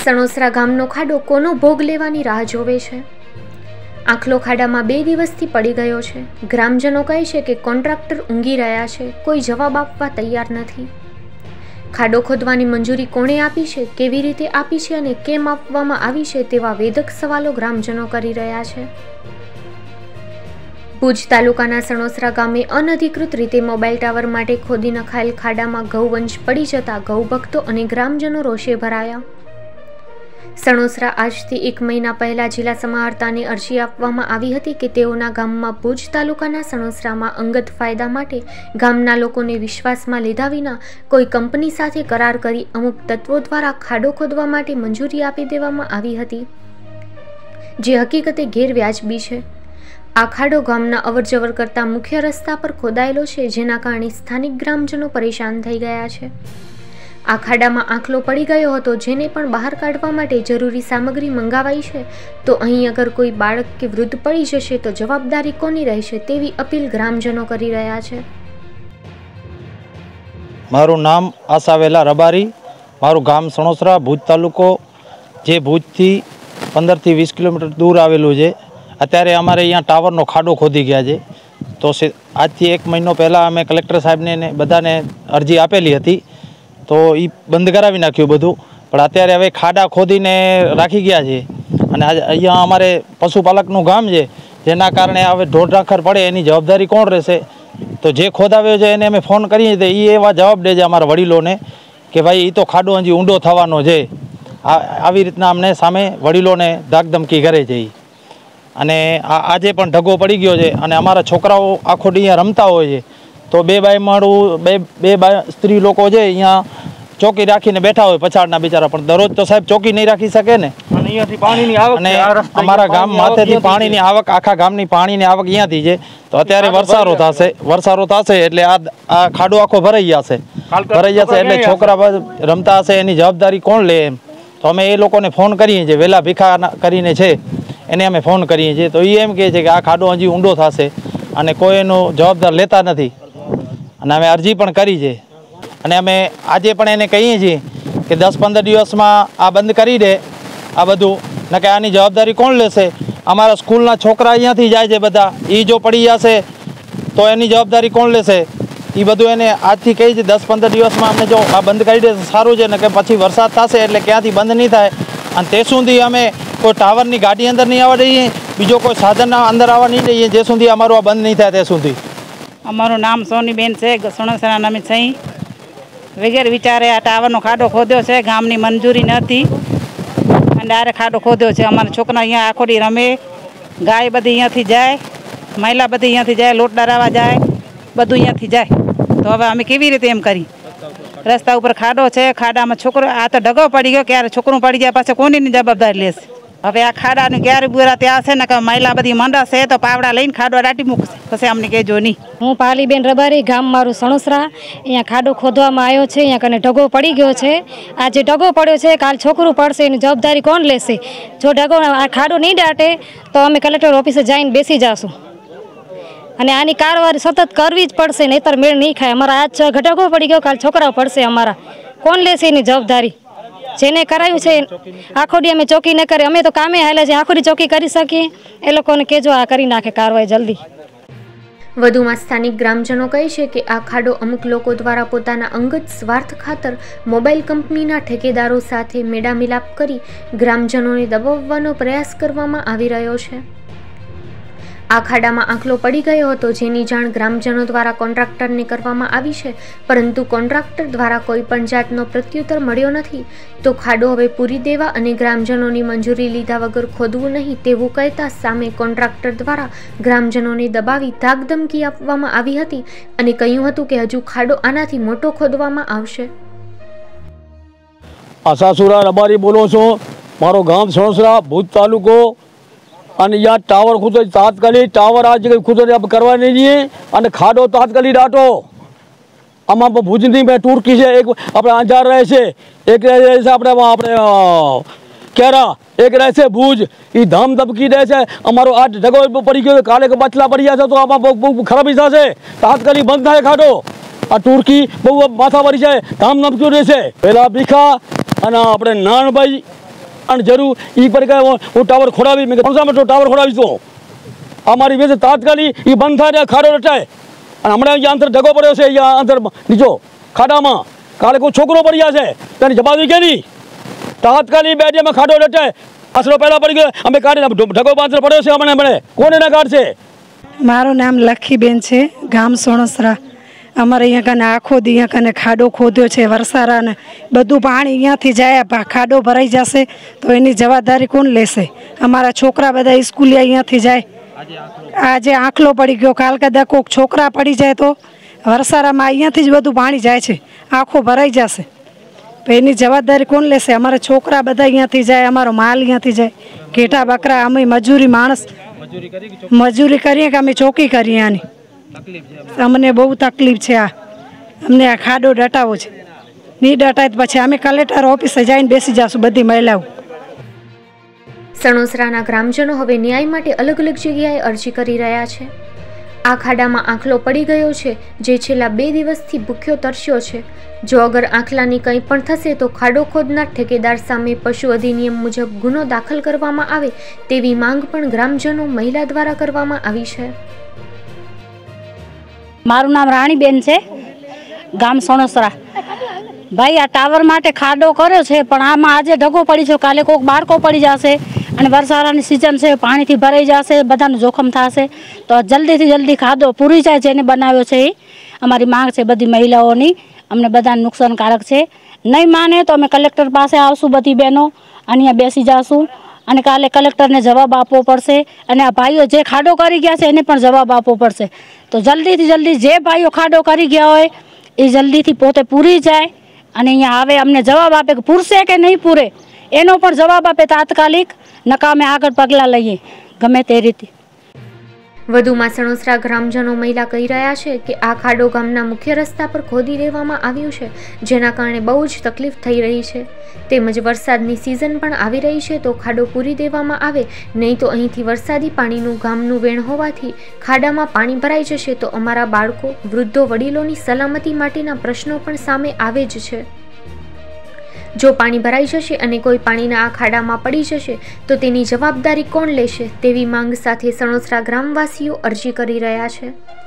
સણોસરા ગામનો ખાડો કોનો ભોગ લેવાની રાહ જોવે છે? આખલો ખાડામાં 2 દિવસથી પડી ગયો છે। ગ્રામજનો કહે છે કે કોન્ટ્રાક્ટર ઊંઘી રહ્યા છે, કોઈ જવાબ આપવા તૈયાર નથી। ખાડો ખોદવાની મંજૂરી કોણે આપી છે, કેવી રીતે આપી છે અને કેમ આપવામાં આવી છે તેવા વેધક સવાલો ગ્રામજનો કરી રહ્યા છે। ભુજ તાલુકાના સણોસરા ગામે અનધિકૃત રીતે મોબાઈલ ટાવર માટે ખોદી નખાયેલ ખાડામાં ગૌવંશ પડી જતા ગૌભક્તો અને ગ્રામજનો રોષે ભરાયા। સણોસરા આજથી 1 મહિના પહેલા જિલ્લા સમાહર્તાને અરજી આપવામાં આવી હતી કે તેઓના ગામમાં ભુજ તાલુકાના સણોસરામાં અંગત ફાયદા માટે ગામના લોકોને વિશ્વાસમાં લીધા વિના કોઈ કંપની સાથે કરાર કરી અમુક તત્વો દ્વારા ખાડો ખોદવા માટે મંજૂરી આપી દેવામાં આવી હતી, જે હકીકતે ગેરવ્યાજબી છે। આ ખાડો ગામના અવરજવર કરતા મુખ્ય રસ્તા પર ખોદાયેલો છે, જેના કારણે સ્થાનિક ગ્રામજનો પરેશાન થઈ ગયા છે। આ ખાડામાં આખલો પડી ગયો હતો, જેને પણ બહાર કાઢવા માટે જરૂરી સામગ્રી મંગાવાઈ છે, તો અહીં અગર કોઈ બાળક કે વૃદ્ધ પડી જશે તો જવાબદારી કોની રહેશે તેવી અપીલ ગ્રામજનો કરી રહ્યા છે। મારું નામ આસાવેલા રબારી, મારું ગામ સણોસરા, ભુજ તાલુકો, જે ભુજથી 15 થી 20 કિલોમીટર દૂર આવેલું છે। અત્યારે અમારે અહીંયા ટાવરનો ખાડો ખોદી ગયા છે, તો આજથી 1 મહિનો પહેલાં અમે કલેક્ટર સાહેબને બધાને અરજી આપેલી હતી, તો એ બંધ કરાવી નાખ્યું બધું। પણ અત્યારે હવે ખાડા ખોદીને રાખી ગયા છે અને અહીંયા અમારે પશુપાલકનું ગામ છે, જેના કારણે હવે ઢોર ઢાંખર પડે એની જવાબદારી કોણ રહેશે? તો જે ખોદાવ્યો છે એને અમે ફોન કરીએ તો એ એવા જવાબ દે છે અમારા વડીલોને કે ભાઈ એ તો ખાડો હજી ઊંડો થવાનો છે। આવી રીતના અમને સામે વડીલોને ધાકધમકી કરે છે। અને આજે પણ ઢગો પડી ગયો છે અને અમારા છોકરાઓ આખો દી અહીંયા રમતા હોય છે, તો બે સ્ત્રી લોકો છે અહીંયા ચોકી રાખીને બેઠા હોય પછાડના બિચારા, પણ દરરોજ તો સાહેબ ચોકી નહીં રાખી શકે ને। અને અમારા ગામ માથેથી પાણીની આવક, આખા ગામની પાણીની આવક અહીંયાથી છે, તો અત્યારે વરસારો થશે એટલે આ ખાડો આખો ભરાઈ જશે એટલે છોકરા રમતા હશે, એની જવાબદારી કોણ લે એમ? તો અમે એ લોકોને ફોન કરીએ છીએ, વેલા ભીખા કરીને છે એને અમે ફોન કરીએ છીએ, તો એ એમ કહે છે કે આ ખાડો હજી ઊંડો થશે અને કોઈ એનો જવાબદાર લેતા નથી। અને અમે અરજી પણ કરી છે અને અમે આજે પણ એને કહીએ છીએ કે 10-15 દિવસમાં આ બંધ કરી દે આ બધું, ને કે આની જવાબદારી કોણ લેશે? અમારા સ્કૂલના છોકરા અહીંયાથી જાય છે બધા, એ જો પડી જશે તો એની જવાબદારી કોણ લેશે? એ બધું એને આજથી કહી છે 10-15 દિવસમાં અમને જો આ બંધ કરી દે સારું છે, ને કે પછી વરસાદ થશે એટલે ક્યાંથી બંધ નહીં થાય, અને તે સુધી અમે કોઈ ટાવરની ગાડી અંદર નહીં આવવા દઈએ, બીજો કોઈ સાધનના અંદર આવવા નહીં દઈએ, જે સુધી અમારું આ બંધ નહીં થાય તે સુધી। અમારું નામ સોનીબેન છે, સણોસરા નામે છે। વગેરે વિચારે આ ટાવરનો ખાડો ખોદ્યો છે, ગામની મંજૂરી નથી અને ડાયરેક્ટ ખાડો ખોદ્યો છે। અમારા છોકરા અહીંયા આખો દી રમે, ગાય બધી અહીંયાથી જાય, મહિલા બધી અહીંયાથી જાય, લોટ ડરાવવા જાય, બધું અહીંયાથી જાય, તો હવે અમે કેવી રીતે એમ કરી? રસ્તા ઉપર ખાડો છે, ખાડામાં છોકરો આ તો ઢગો પડી ગયો, ક્યારે છોકરું પડી જાય પાછળ કોની જવાબદારી લેશે? હવે આ ખાડાને ક્યારે બુરા ત્યાં હશે ને કે મહિલા બધી મંડાશે તો પાવડા લઈને ખાડો દાટી મૂકશે, પછી અમને કહેજો નહીં। હું પાલીબેન રબારી, ગામ મારું સણોસરા। અહીંયા ખાડો ખોદવામાં આવ્યો છે, અહીંયા કને ઢગો પડી ગયો છે। આ જે ઢગો પડ્યો છે કાલ છોકરું પડશે, એની જવાબદારી કોણ લેશે? જો આ ખાડો નહીં દાટે તો અમે કલેક્ટર ઓફિસે જઈને બેસી જઈશું અને આની કારવારી સતત કરવી જ પડશે, નહીંતર મેળ નહીં ખાય। અમારા આજ ઢગો પડી ગયો, કાલ છોકરાઓ પડશે, અમારા કોણ લેશે એની જવાબદારી? જેને કરાયું છે આખો દી અમે ચોકી ન કરે, અમે તો કામે હાલે છે, આખો દી ચોકી કરી શકીએ? એ લોકોને કહેજો આ કરી નાખે કારવાઈ જલ્દી। વધુમાં સ્થાનિક ગ્રામજનો કહે છે કે આ ખાડો અમુક લોકો દ્વારા પોતાના અંગત સ્વાર્થ ખાતર મોબાઈલ કંપનીના ઠેકેદારો સાથે મેળામિલાપ કરી ગ્રામજનોને દબાવવાનો પ્રયાસ કરવામાં આવી રહ્યો છે। આ ખાડામાં આખલો પડી ગયો હતો, જેની જાણ ગ્રામજનો દ્વારા કોન્ટ્રાક્ટરને કરવામાં આવી છે, પરંતુ કોન્ટ્રાક્ટર દ્વારા કોઈ પણ જાતનો પ્રત્યુત્તર મળ્યો નથી। તો ખાડો હવે પૂરી દેવા અને ગ્રામજનોની મંજૂરી લીધા વગર ખોદવું નહીં તેવું કહેતા સામે કોન્ટ્રાક્ટર દ્વારા ગ્રામજનોને દબાવી ધાકધમકી આપવામાં આવી હતી અને કહ્યું હતું કે હજુ ખાડો આનાથી મોટો ખોદવામાં આવશે। આસાસુરા રબારી બોલો છો, મારો ગામ સણોસરા, ભુજ તાલુકો। અને यहाँ टावर खुद तात्कालिक टावर आज खुद करवा नहीं दिए અને ખાડો તાત્કાલિક દાટો। આમાં ભુજની બે ટુરકી છે, એક આપણે અંજાર રહે છે, એક રહે છે આપણે કેરા, એક રહે છે ભુજ, એ ધામ ધબકી દે છે। અમારો આ ઢગો પડી ગયો, કાલે બચલા પડી જશે તો આમાં બહુ ખરાબી થશે, તાત્કાલિક બંધ થાય ખાડો। આ ટુરકી બહુ માથા ભરી છે, ધામ ધબકી રહેશે। પહેલાં ભીખા અને આપણે નાનભાઈ અને જરૂર એ પર કહે હું ટાવર ખોડાવી મેં સણોસરામાં ટાવર ખોડાવીશું અમારી વેચે તાત્કાલિક એ બંધ થાય ખાડો રચાય અને હમણાં અહીંયા અંતર ઢગો પડ્યો છે અહીંયા અંતર નીચો ખાડામાં કાલે કોઈ છોકરો પડી જશે તેની જવાબદારી કેની તાત્કાલિક 2 દિવસમાં ખાડો રચાય આશરો પહેલાં પડી ગયો અમે કાઢીને ઢગો પાંચરો પડ્યો છે અમને કોણ એના કાઢશે મારું નામ લખીબેન છે ગામ સણોસરા અમારે અહીંયા કને આખો દી અહીંયા કને ખાડો ખોદ્યો છે વરસારાને બધું પાણી અહીંયાથી જાય ખાડો ભરાઈ જશે તો એની જવાબદારી કોણ લેશે અમારા છોકરા બધા સ્કૂલે અહીંયાથી જાય આજે આંખલો પડી ગયો કાલ કદાચ કોઈક છોકરા પડી જાય તો વરસારામાં અહીંયાથી જ બધું પાણી જાય છે આંખો ભરાઈ જશે તો એની જવાબદારી કોણ લેશે અમારા છોકરા બધા અહીંયાથી જાય અમારો માલ અહીંયાથી જાય ઘેટા બકરા અમે મજૂરી માણસ મજૂરી કરીએ કે અમે ચોકી કરીએ આની અમને બહુ તકલીફ છે અમને આ ખાડો ડટાવો છે નહીં ડટાય તો પછી અમે કલેક્ટર ઓફિસે જઈને બેસી જઈશું બધી મહિલાઓ સણોસરાના ગ્રામજનો હવે ન્યાય માટે અલગ અલગ જગ્યાએ અરજી કરી રહ્યા છે આ ખાડામાં આંખલો પડી ગયો છે જે છેલ્લા 2 દિવસથી ભૂખ્યો તરસ્યો છે જો અગર આંખલાની કંઈ પણ થશે તો ખાડો ખોદનાર ઠેકેદાર સામે પશુ અધિનિયમ મુજબ ગુનો દાખલ કરવામાં આવે તેવી માંગ પણ ગ્રામજનો મહિલા દ્વારા કરવામાં આવી છે મારું નામ રાણીબેન છે ગામ સણોસરા ભાઈ આ ટાવર માટે ખાડો કર્યો છે પણ આમાં આજે ઢગો પડી છે કાલે કોઈક બાળકો પડી જશે અને વરસાદની સિઝન છે પાણીથી ભરાઈ જશે બધાનું જોખમ થશે તો જલ્દીથી જલ્દી ખાડો પૂરી જાય જેને બનાવ્યો છે એ અમારી માંગ છે બધી મહિલાઓની અમને બધાને નુકસાનકારક છે નહીં માને તો અમે કલેક્ટર પાસે આવશું બધી બહેનો અહીંયા બેસી જઈશું અને કાલે કલેક્ટરને જવાબ આપવો પડશે અને આ ભાઈઓ જે ખાડો કરી ગયા છે એને પણ જવાબ આપવો પડશે તો જલ્દીથી જલ્દી જે ભાઈઓ ખાડો કરી ગયા હોય એ જલ્દીથી પોતે પૂરી જાય અને અહીંયા આવે અમને જવાબ આપે કે પૂરશે કે નહીં પૂરે એનો પણ જવાબ આપે તાત્કાલિક નકા અમે આગળ પગલાં લઈએ ગમે તે રીતે વધુમાં સણોસરા ગ્રામજનો મહિલા કહી રહ્યા છે કે આ ખાડો ગામના મુખ્ય રસ્તા પર ખોદી દેવામાં આવ્યું છે જેના કારણે બહુ જ તકલીફ થઈ રહી છે તેમજ વરસાદની સિઝન પણ આવી રહી છે તો ખાડો પૂરી દેવામાં આવે નહીં તો અહીંથી વરસાદી પાણીનું ગામનું વેણ હોવાથી ખાડામાં પાણી ભરાઈ જશે તો અમારા બાળકો વૃદ્ધો વડીલોની સલામતી માટેના પ્રશ્નો પણ સામે આવે જ છે જો પાણી ભરાઈ જશે અને કોઈ પાણીના આ ખાડામાં પડી જશે તો તેની જવાબદારી કોણ લેશે તેવી માંગ સાથે સણોસરા ગ્રામવાસીઓ અરજી કરી રહ્યા છે।